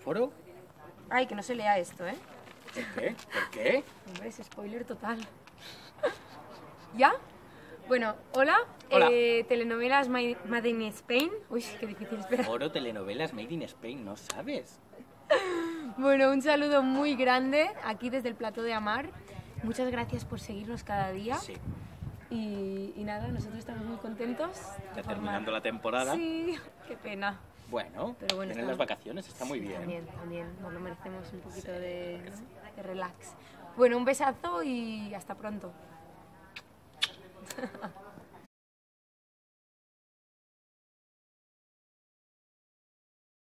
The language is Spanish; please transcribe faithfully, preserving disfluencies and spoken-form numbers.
¿Foro? Ay, que no se lea esto, ¿eh? ¿Por qué? ¿Por qué? Hombre, es spoiler total. ¿Ya? Bueno, hola. Hola. Eh, telenovelas Made Made in Spain. Uy, qué difícil, espera. Foro telenovelas Made in Spain, ¿no sabes? Bueno, un saludo muy grande aquí desde el Plató de Amar. Muchas gracias por seguirnos cada día. Sí. Y, y nada, nosotros estamos muy contentos. Ya terminando la temporada. Sí, qué pena. Bueno, Pero bueno, tienen está- las vacaciones, está muy Sí, bien. También, también, nos lo merecemos un poquito de, de relax. Bueno, un besazo y hasta pronto.